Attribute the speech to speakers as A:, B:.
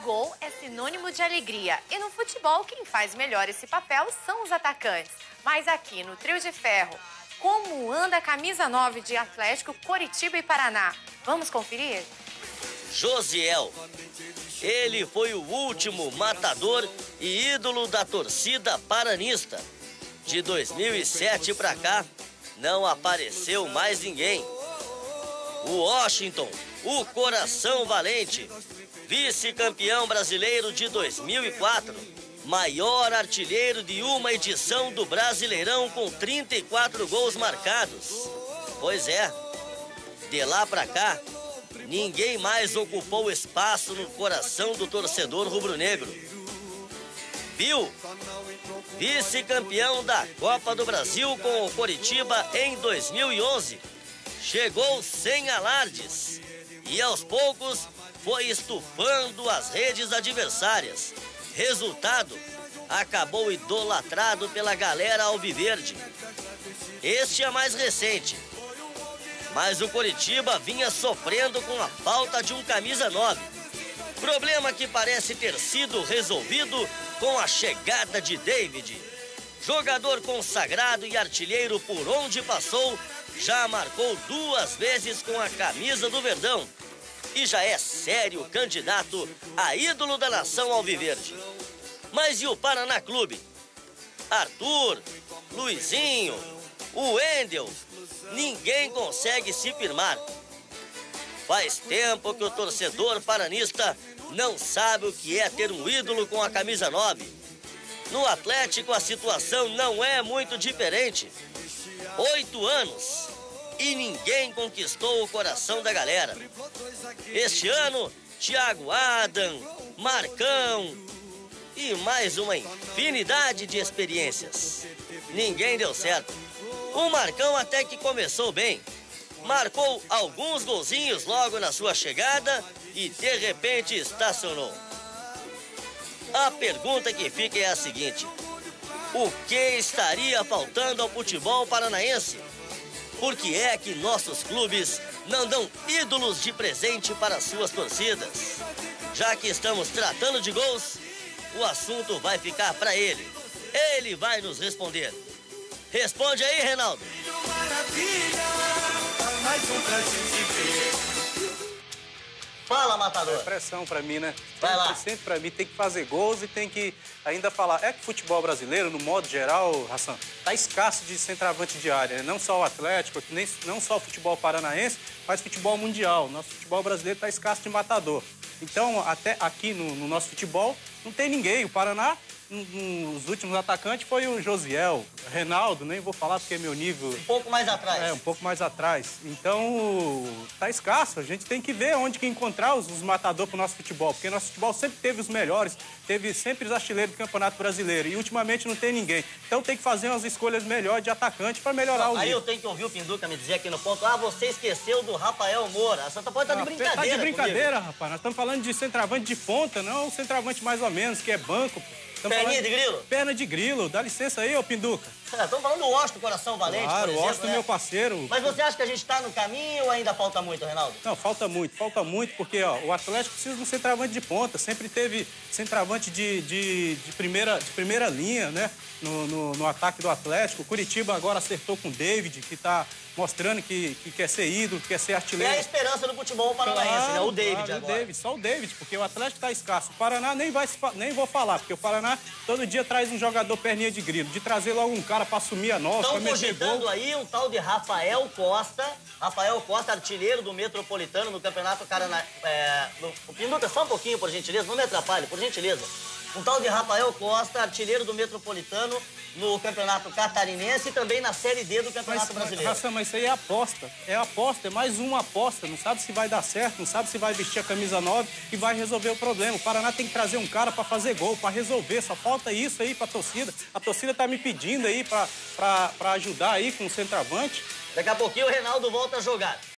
A: Gol é sinônimo de alegria. E no futebol, quem faz melhor esse papel são os atacantes. Mas aqui no Trio de Ferro, como anda a camisa 9 de Atlético, Coritiba e Paraná? Vamos conferir?
B: Josiel. Ele foi o último matador e ídolo da torcida paranista. De 2007 para cá, não apareceu mais ninguém. O Washington, o coração valente, vice-campeão brasileiro de 2004, maior artilheiro de uma edição do Brasileirão com 34 gols marcados. Pois é, de lá para cá, ninguém mais ocupou espaço no coração do torcedor rubro-negro. Bill, vice-campeão da Copa do Brasil com o Coritiba em 2011, chegou sem alardes e aos poucos foi estufando as redes adversárias. Resultado, acabou idolatrado pela galera alviverde. Este é mais recente, mas o Coritiba vinha sofrendo com a falta de um camisa 9. Problema que parece ter sido resolvido com a chegada de David. Jogador consagrado e artilheiro por onde passou, já marcou 2 vezes com a camisa do Verdão e já é sério candidato a ídolo da nação alviverde. Mas e o Paraná Clube? Arthur, Luizinho, o Wendel, ninguém consegue se firmar. Faz tempo que o torcedor paranista não sabe o que é ter um ídolo com a camisa 9. No Atlético a situação não é muito diferente. 8 anos e ninguém conquistou o coração da galera. Este ano, Thiago Adam, Marcão e mais uma infinidade de experiências. Ninguém deu certo. O Marcão até que começou bem. Marcou alguns golzinhos logo na sua chegada e de repente estacionou. A pergunta que fica é a seguinte: o que estaria faltando ao futebol paranaense? Por que é que nossos clubes não dão ídolos de presente para suas torcidas? Já que estamos tratando de gols, o assunto vai ficar para ele. Ele vai nos responder. Responde aí, Reinaldo. Fala, matador.
C: É pressão pra mim, né?
B: Vai lá.
C: Sempre pra mim, tem que fazer gols e tem que ainda falar. É que o futebol brasileiro, no modo geral, Hassan, tá escasso de centroavante de área, né? Não só o Atlético, não só o futebol paranaense, mas o futebol mundial. Nosso futebol brasileiro tá escasso de matador. Então, até aqui no nosso futebol, não tem ninguém. O Paraná, nos últimos atacantes, foi o Josiel, Reinaldo, nem vou falar porque é meu nível...
B: Um pouco mais atrás.
C: É, um pouco mais atrás. Então, tá escasso. A gente tem que ver onde que encontrar os matadores pro nosso futebol, porque nosso futebol sempre teve os melhores, teve sempre os artilheiros do Campeonato Brasileiro, e ultimamente não tem ninguém. Então tem que fazer umas escolhas melhores de atacante para melhorar o nível.
B: Aí eu tenho que ouvir o Pinduca me dizer aqui no ponto: ah, você esqueceu do Rafael Moura. A Santa pode estar de brincadeira.
C: Tá de brincadeira,
B: comigo.
C: rapaz. Nós estamos falando de centroavante de ponta, não centroavante mais ou menos, que é banco.
B: Perninha de grilo?
C: Perna de grilo. Dá licença aí, ô Pinduca.
B: Estamos falando do Washington, coração valente,
C: Claro,
B: por exemplo.
C: o Washington,
B: né?
C: meu parceiro.
B: Mas você acha que a gente está no caminho ou ainda falta muito, Reinaldo?
C: Não, falta muito, porque ó, o Atlético precisa de um centroavante de ponta. Sempre teve centroavante de primeira linha, né? No ataque do Atlético. O Coritiba agora acertou com o David, que está mostrando que quer ser ídolo, que quer ser artilheiro.
B: É a esperança do futebol paranaense, né? O David agora.
C: O David, só o David, porque o Atlético está escasso. O Paraná nem vou falar, porque o Paraná todo dia traz um jogador perninha de grilo, de trazer logo um cara para assumir a nova.
B: Estão cogitando aí um tal de Rafael Costa, artilheiro do Metropolitano no Campeonato O Pinduca, só um pouquinho, por gentileza, não me atrapalhe, por gentileza. Um tal de Rafael Costa, artilheiro do Metropolitano no Campeonato Catarinense e também na Série D do Campeonato Brasileiro.
C: Mas isso aí é aposta. É mais uma aposta. Não sabe se vai dar certo, não sabe se vai vestir a camisa 9 e vai resolver o problema. O Paraná tem que trazer um cara para fazer gol, para resolver. Só falta isso aí para a torcida. A torcida tá me pedindo aí para ajudar aí com o centroavante.
B: Daqui a pouquinho o Reinaldo volta a jogar.